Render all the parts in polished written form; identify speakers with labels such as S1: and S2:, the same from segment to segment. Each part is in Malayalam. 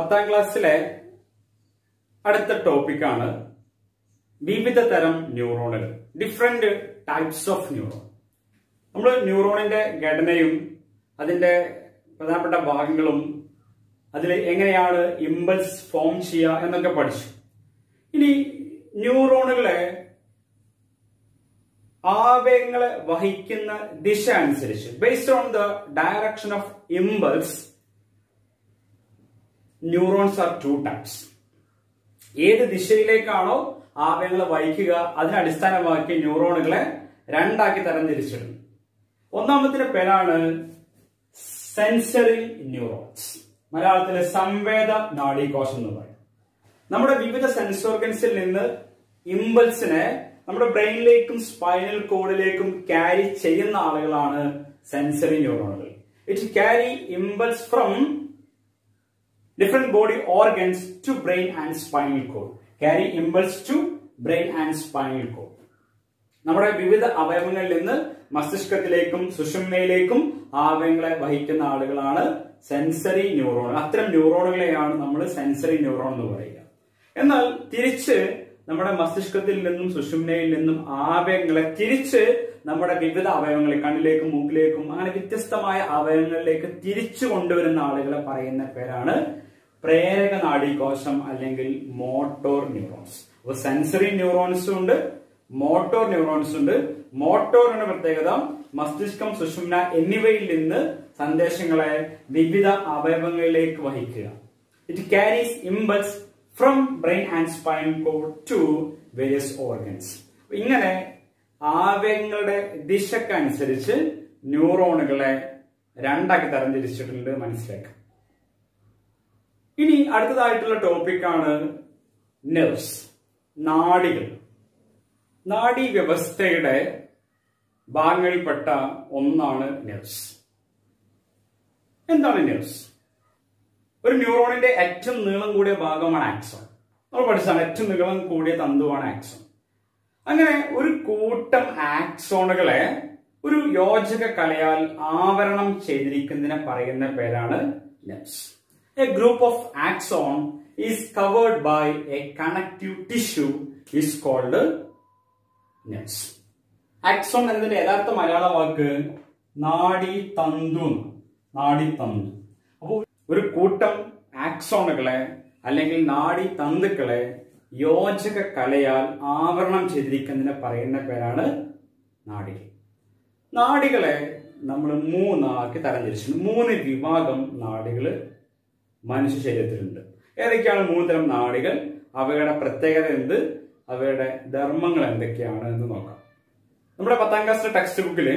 S1: 10ാം ക്ലാസ്സിലെ അടുത്ത ടോപ്പിക്കാണ് വിവിധ തരം ന്യൂറോണുകൾ, ഡിഫറെന്റ് ടൈപ്സ് ഓഫ് ന്യൂറോൺ. നമ്മൾ ന്യൂറോണിന്റെ ഘടനയും അതിന്റെ പ്രധാനപ്പെട്ട ഭാഗങ്ങളും അതിൽ എങ്ങനെയാണ് ഇമ്പൾസ് ഫോം ചെയ്യുക എന്നൊക്കെ പഠിച്ചു. ഇനി ന്യൂറോണുകളെ ആവേഗങ്ങളെ വഹിക്കുന്ന ദിശ അനുസരിച്ച് based on the direction of impulse neurons are 2 types. ഏത് ദിശയിലേക്കാണോ ആവേഗങ്ങളെ വഹിക്കുക അതിനെ അടിസ്ഥാനമാക്കി ന്യൂറോണുകളെ 2 ആക്കി തരംതിരിച്ചിടുന്നു. ഒന്നാമത്തിന്റെ പേരാണ് സെൻസറി ന്യൂറോൺസ്, മലയാളത്തിലെ സംവേദ നാഡീകോശം എന്ന് പറയും. നമ്മുടെ വിവിധ സെൻസ് ഓർഗൻസിൽ നിന്ന് ഇമ്പൾസിനെ നമ്മുടെ ബ്രെയിനിലേക്കും സ്പൈനൽ കോഡിലേക്കും ക്യാരി ചെയ്യുന്ന ആളുകളാണ് സെൻസറി ന്യൂറോണുകൾ. It carry impulse from different body organs to brain and spinal cord. Carry impulse to brain and spinal cord. നമ്മുടെ വിവിധ അവയവങ്ങളിൽ നിന്ന് മസ്തിഷ്കത്തിലേക്കും സുഷുമ്നയിലേക്കും ആവേഗങ്ങളെ വഹിക്കുന്ന ആളുകളാണ് സെൻസറി ന്യൂറോൺ. അത്തരം ന്യൂറോണുകളെയാണ് നമ്മൾ സെൻസറി ന്യൂറോൺ എന്ന് പറയുക. എന്നാൽ തിരിച്ച് നമ്മുടെ മസ്തിഷ്കത്തിൽ നിന്നും സുഷുമ്നയിൽ നിന്നും ആവേഗങ്ങളെ തിരിച്ച് നമ്മുടെ വിവിധ അവയവങ്ങളിൽ, കണ്ണിലേക്കും മൂക്കിലേക്കും അങ്ങനെ വ്യത്യസ്തമായ അവയവങ്ങളിലേക്ക് തിരിച്ചു കൊണ്ടുവരുന്ന ആളുകളെ പറയുന്ന പേരാണ് പ്രേരക നാഡീകോശം അല്ലെങ്കിൽ മോട്ടോർ ന്യൂറോൺസ്. അപ്പൊ സെൻസറി ന്യൂറോൺസും ഉണ്ട്, മോട്ടോർ ന്യൂറോൺസ് ഉണ്ട്. മോട്ടോറിന്റെ പ്രത്യേകത മസ്തിഷ്കം, സുഷുമ്ന എന്നിവയിൽ നിന്ന് സന്ദേശങ്ങളെ വിവിധ അവയവങ്ങളിലേക്ക് വഹിക്കുക. It carries impulse from brain and spinal cord to various organs. ഇങ്ങനെ ആവേഗങ്ങളുടെ ദിശക്കനുസരിച്ച് ന്യൂറോണുകളെ 2 ആക്കി തരംതിരിച്ചിട്ടുണ്ട്, മനസ്സിലാക്കാം. ഇനി അടുത്തതായിട്ടുള്ള ടോപ്പിക്കാണ് നെർവ്സ്, നാഡികൾ. നാഡീവ്യവസ്ഥയുടെ ഭാഗങ്ങളിൽപ്പെട്ട ഒന്നാണ് നെർവ്സ്. എന്താണ് നെർവ്സ്? ഒരു ന്യൂറോണിന്റെ ഏറ്റവും നീളം കൂടിയ ഭാഗമാണ് ആക്സോൺ. നമ്മൾ പഠിച്ചതാണ് ഏറ്റവും നീളം കൂടിയ തന്തുവാണ് ആക്സോൺ. അങ്ങനെ ഒരു കൂട്ടം ആക്സോണുകളെ ഒരു യോജക കലയാൽ ആവരണം ചെയ്തിരിക്കുന്നതിനെ പറയുന്ന പേരാണ് nerves. A group of axon is covered by a connective tissue is called nerves. Axon എന്നതിന്റെ യഥാർത്ഥ മലയാള വാക്ക് നാഡീതന്തു. നാഡീതന്തു. അപ്പോൾ ഒരു കൂട്ടം ആക്സോണുകളെ അല്ലെങ്കിൽ നാഡീതന്തുക്കളെ യോജക കലയാൽ ആവരണം ചെയ്തിരിക്കുന്നതിനെ പറയുന്ന പേരാണ് നാഡികൾ. നാഡികളെ നമ്മൾ 3 ആക്കി തരംതിരിച്ചിട്ടുണ്ട്. 3 വിഭാഗം നാഡികൾ മനുഷ്യ ശരീരത്തിലുണ്ട്. ഏതൊക്കെയാണ് 3 തരം നാഡികൾ, അവയുടെ പ്രത്യേകത എന്ത്, അവയുടെ ധർമ്മങ്ങൾ എന്തൊക്കെയാണ് എന്ന് നോക്കാം. നമ്മുടെ 10ാം ക്ലാസ്സിലെ ടെക്സ്റ്റ് ബുക്കിൽ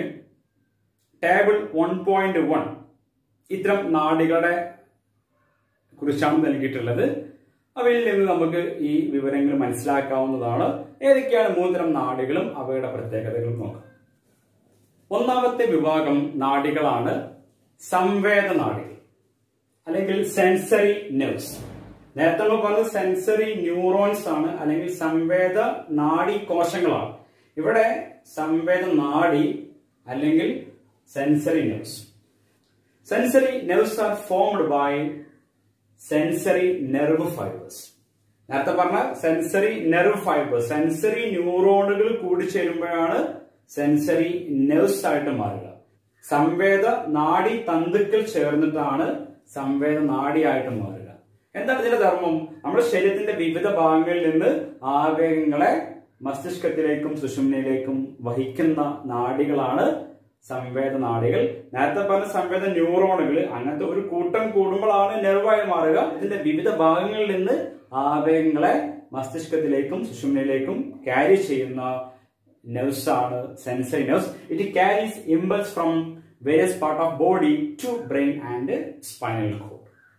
S1: ടേബിൾ 1.1 ഇത്തരം നാഡികളുടെ കുറിച്ചാണ് നൽകിയിട്ടുള്ളത്. അവയിൽ നിന്ന് നമുക്ക് ഈ വിവരങ്ങൾ മനസ്സിലാക്കാവുന്നതാണ്. ഏതൊക്കെയാണ് 3 തരം നാഡികളും അവയുടെ പ്രത്യേകതകളും നോക്കാം. ഒന്നാമത്തെ വിഭാഗം നാഡികളാണ് സംവേദ നാഡികൾ അല്ലെങ്കിൽ സെൻസറി നെർവ്സ്. നേരത്തെ നമ്മൾ പറഞ്ഞത് സെൻസറി ന്യൂറോൺസ് ആണ് അല്ലെങ്കിൽ സംവേദ നാഡീകോശങ്ങളാണ്. ഇവിടെ സംവേദ നാഡി അല്ലെങ്കിൽ sensory nerves. Sensory nerves are formed by sensory nerve fibres. നേരത്തെ പറഞ്ഞ സെൻസറി നെർവ് ഫൈബേഴ്സ്, സെൻസറി ന്യൂറോണുകൾ കൂടി ചേരുമ്പോഴാണ് സെൻസറി നെർവ്സ് ആയിട്ട് മാറുക. സംവേദ നാഡി തന്തുക്കൾ ചേർന്നിട്ടാണ് സംവേദ നാഡിയായിട്ട് മാറുക. എന്താണ് ഇതിന്റെ ധർമ്മം? നമ്മുടെ ശരീരത്തിന്റെ വിവിധ ഭാഗങ്ങളിൽ നിന്ന് ആവേഗങ്ങളെ മസ്തിഷ്കത്തിലേക്കും സുഷുമ്നയിലേക്കും വഹിക്കുന്ന നാഡികളാണ് സംവേദ നാഡികൾ. നേരത്തെ പറഞ്ഞ സംവേദ ന്യൂറോണുകൾ അങ്ങനത്തെ ഒരു കൂട്ടം കൂടുമ്പോഴാണ് നെർവായി മാറുക. ഇതിന്റെ വിവിധ ഭാഗങ്ങളിൽ നിന്ന് ആവേഗങ്ങളെ മസ്തിഷ്കത്തിലേക്കും സുഷുമ്നയിലേക്കും ക്യാരി ചെയ്യുന്ന നെർവ്സ് ആണ് sensory nerves. It carries impulse from various part of body to brain and spinal cord.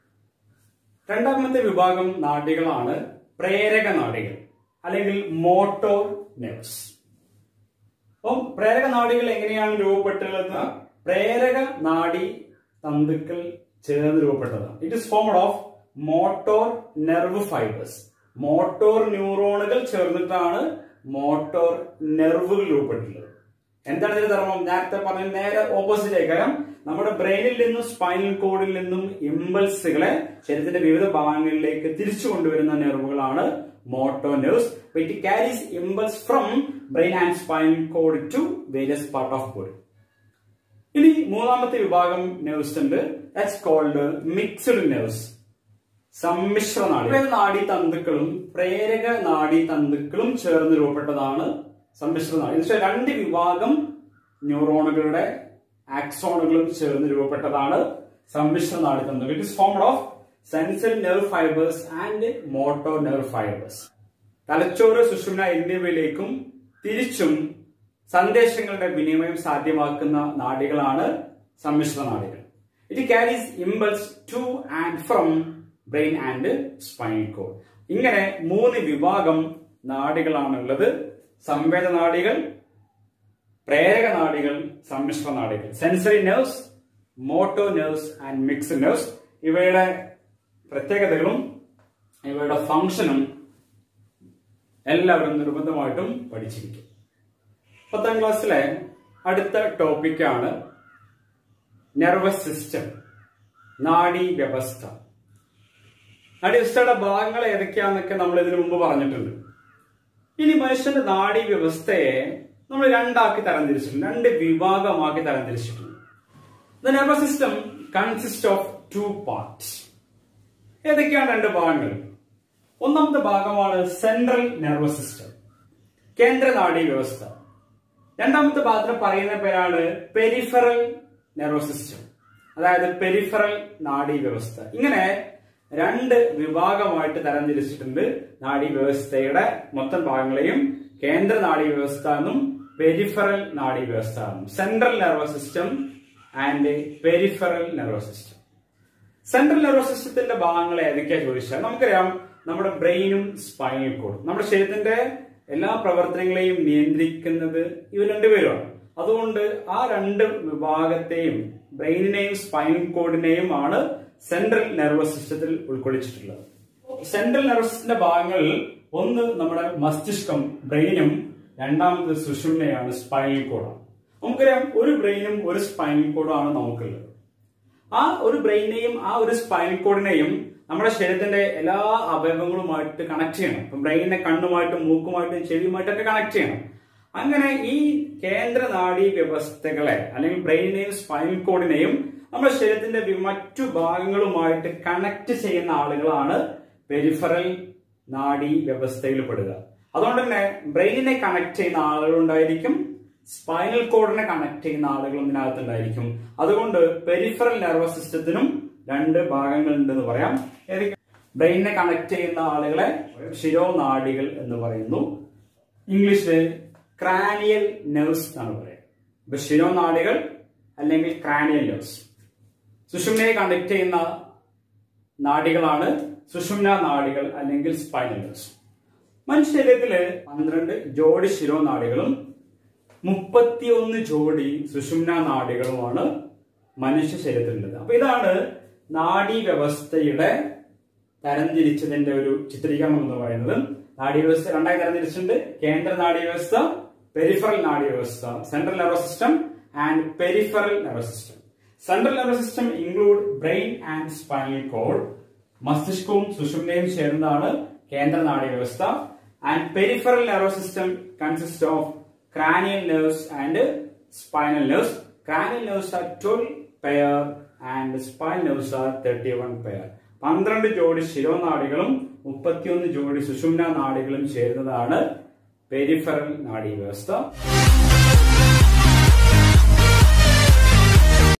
S1: രണ്ടാമത്തെ വിഭാഗം നാഡികളാണ് പ്രേരക നാഡികൾ അല്ലെങ്കിൽ മോട്ടോർ നെർവ്സ്. അപ്പം പ്രേരക നാഡികൾ എങ്ങനെയാണ് രൂപപ്പെട്ടുള്ളത്? പ്രേരക നാഡി തന്തുക്കൾ ചേർന്ന് രൂപപ്പെട്ടതാണ്. It is formed of motor nerve fibres. Motor ന്യൂറോണുകൾ ചേർന്നിട്ടാണ് മോട്ടോർ നെർവുകൾ രൂപപ്പെട്ടുള്ളത്. എന്താണ് ഇതിന്റെ ധർമ്മം? നേരത്തെ പറഞ്ഞ നേരെ ഓപ്പോസിറ്റ് ആയി. കാരണം നമ്മുടെ ബ്രെയിനിൽ നിന്നും സ്പൈനൽ കോഡിൽ നിന്നും ഇമ്പൾസുകളെ ശരീരത്തിന്റെ വിവിധ ഭാഗങ്ങളിലേക്ക് തിരിച്ചു കൊണ്ടുവരുന്ന നെർവുകളാണ് motor nerves. It carries impulse from brain and spinal cord to various part of body. ഇനി മൂന്നാമത്തെ വിഭാഗം നെർവ്സ് ഉണ്ട്. ദാറ്റ്സ് കോൾഡ് മിക്സ്ഡ് നെർവ്സ്, സമ്മിശ്ര നാഡികൾ. നാഡീതന്തുക്കളും പ്രേരക നാഡീതന്തുക്കളും ചേർന്ന് രൂപപ്പെട്ടതാണ് സമ്മിശ്ര നാഡി. എന്നുവെച്ചാൽ രണ്ട് വിഭാഗം ന്യൂറോണുകളുടെ ആക്സോണുകളും ചേർന്ന് രൂപപ്പെട്ടതാണ് സമ്മിശ്ര നാഡീതന്തുക്കൾ. It is formed of sensory nerve fibres and motor nerve fibres. തലച്ചോറ്, സുഷുമ്ന എന്നിവയിലേക്കും തിരിച്ചും സന്ദേശങ്ങളുടെ വിനിമയം സാധ്യമാക്കുന്ന നാഡികളാണ് സമ്മിശ്ര നാഡികൾ. It carries impulse to and from brain and spinal cord. ഇങ്ങനെ മൂന്ന് വിഭാഗം നാഡികളാണുള്ളത്. സംവേദ നാഡികൾ, പ്രേരക നാഡികൾ, സമ്മിശ്ര നാഡികൾ. Sensory nerves, motor nerves and mixed nerves. ഇവയുടെ പ്രത്യേകതകളും ഇവയുടെ ഫംഗ്ഷനും എല്ലാവരും നിർബന്ധമായിട്ടും പഠിച്ചിരിക്കും. 10ാം ക്ലാസ്സിലെ അടുത്ത ടോപ്പിക്കാണ് നെർവസ് സിസ്റ്റം, നാഡീ വ്യവസ്ഥ. നാഡീവ്യവസ്ഥയുടെ ഭാഗങ്ങൾ ഏതൊക്കെയാണെന്നൊക്കെ നമ്മൾ ഇതിനു മുമ്പ് പറഞ്ഞിട്ടുണ്ട്. ഇനി മനുഷ്യന്റെ നാഡീ വ്യവസ്ഥയെ നമ്മൾ രണ്ടാക്കി തരംതിരിച്ചിട്ടുണ്ട്, രണ്ട് വിഭാഗമാക്കി തരംതിരിച്ചിട്ടുണ്ട്. The nervous system consist of 2 parts. ഏതൊക്കെയാണ് രണ്ട് ഭാഗങ്ങൾ? ഒന്നാമത്തെ ഭാഗമാണ് സെൻട്രൽ നെർവസ് സിസ്റ്റം, കേന്ദ്ര നാഡീ വ്യവസ്ഥ. രണ്ടാമത്തെ ഭാഗത്തിന് പറയുന്ന പേരാണ് പെരിഫറൽ നെർവസ് സിസ്റ്റം, അതായത് പെരിഫറൽ നാഡീ വ്യവസ്ഥ. ഇങ്ങനെ രണ്ട് വിഭാഗമായിട്ട് തരംതിരിച്ചിട്ടുണ്ട് നാഡീ വ്യവസ്ഥയുടെ മൊത്തം ഭാഗങ്ങളെയും. കേന്ദ്ര നാഡീ വ്യവസ്ഥ എന്നും പെരിഫറൽ നാഡീ വ്യവസ്ഥ എന്നും. Central nervous system and peripheral nervous system. Central nervous സിസ്റ്റത്തിന്റെ ഭാഗങ്ങൾ ഏതൊക്കെയാ ചോദിച്ചാൽ നമുക്കറിയാം, നമ്മുടെ ബ്രെയിനും സ്പൈനൽ കോഡും. നമ്മുടെ ശരീരത്തിന്റെ എല്ലാ പ്രവർത്തനങ്ങളെയും നിയന്ത്രിക്കുന്നത് ഇവർ രണ്ടുപേരുമാണ്. അതുകൊണ്ട് ആ രണ്ട് വിഭാഗത്തെയും, ബ്രെയിനിനെയും സ്പൈനൽ കോഡിനെയും ആണ് സെൻട്രൽ നെർവസ് സിസ്റ്റത്തിൽ ഉൾക്കൊള്ളിച്ചിട്ടുള്ളത്. സെൻട്രൽ നെർവസ് സിസ്റ്റത്തിന്റെ ഭാഗങ്ങളിൽ ഒന്ന് നമ്മുടെ മസ്തിഷ്കം, ബ്രെയിനും, രണ്ടാമത് സുഷുമ്നയാണ്, സ്പൈനൽ കോഡാണ്. നമുക്കറിയാം, ഒരു ബ്രെയിനും ഒരു സ്പൈനൽ കോഡും ആണ് നമുക്കുള്ളത്. ആ ഒരു ബ്രെയിനെയും ആ ഒരു സ്പൈനൽ കോഡിനെയും നമ്മുടെ ശരീരത്തിന്റെ എല്ലാ അവയവങ്ങളുമായിട്ട് കണക്ട് ചെയ്യണം. ഇപ്പം ബ്രെയിനിനെ കണ്ണുമായിട്ടും മൂക്കുമായിട്ടും ചെവിയുമായിട്ടൊക്കെ കണക്ട് ചെയ്യണം. അങ്ങനെ ഈ കേന്ദ്ര നാഡീ വ്യവസ്ഥകളെ അല്ലെങ്കിൽ ബ്രെയിനെയും സ്പൈനൽ കോഡിനെയും നമ്മുടെ ശരീരത്തിന്റെ മറ്റു ഭാഗങ്ങളുമായിട്ട് കണക്ട് ചെയ്യുന്ന ആളുകളാണ് പെരിഫറൽ നാഡീ വ്യവസ്ഥയിൽ പെടുക. അതുകൊണ്ട് തന്നെ ബ്രെയിനിനെ കണക്ട് ചെയ്യുന്ന ആളുകളുണ്ടായിരിക്കും, സ്പൈനൽ കോഡിനെ കണക്ട് ചെയ്യുന്ന ആളുകളും ഇതിനകത്തുണ്ടായിരിക്കും. അതുകൊണ്ട് പെരിഫറൽ നെർവസ് സിസ്റ്റത്തിനും രണ്ട് ഭാഗങ്ങൾ ഉണ്ടെന്ന് പറയാം. ബ്രെയിനിനെ കണക്ട് ചെയ്യുന്ന ആളുകളെ ശിരോനാഡികൾ എന്ന് പറയുന്നു. ഇംഗ്ലീഷിൽ ക്രാനിയൽ നെർവ്സ് എന്നാണ് പറയുക. ശിരോനാഡികൾ അല്ലെങ്കിൽ ക്രാനിയൽ നെർവ്സ്. സുഷുമ്നയെ കണക്ട് ചെയ്യുന്ന നാഡികളാണ് സുഷുമ്ന നാഡികൾ അല്ലെങ്കിൽ സ്പൈനൽ നെർവ്സ്. മനുഷ്യ ശരീരത്തില് 12 ജോഡി ശിരോനാഡികളും 31 ജോഡി സുഷുമ്ന നാഡികളുമാണ് മനുഷ്യ ശരീരത്തിലുള്ളത്. അപ്പൊ ഇതാണ് നാഡീ വ്യവസ്ഥയുടെ തരംതിരിച്ചതിന്റെ ഒരു ചിത്രീകരണം എന്ന് പറയുന്നത്. നാഡീ വ്യവസ്ഥ രണ്ടായി തരംതിരിച്ചിട്ടുണ്ട്: കേന്ദ്ര നാഡീ വ്യവസ്ഥ, പെരിഫറൽ നാഡീ വ്യവസ്ഥ, central nervous system and peripheral nervous system. Central nervous system include brain and spinal cord. മസ്തിഷ്കവും സുഷുമ്നയും ചേർന്നതാണ് കേന്ദ്ര നാഡീ വ്യവസ്ഥ. And peripheral nervous system consist of cranial nerves and spinal nerves. Cranial nerves are 12 pair and spinal nerves are 31 pair. 12 ജോഡി ശിരോനാഡികളും 31 ജോഡി സുഷുമ്ന നാഡികളും ചേരുന്നതാണ് പെരിഫറൽ നാഡീ വ്യവസ്ഥ.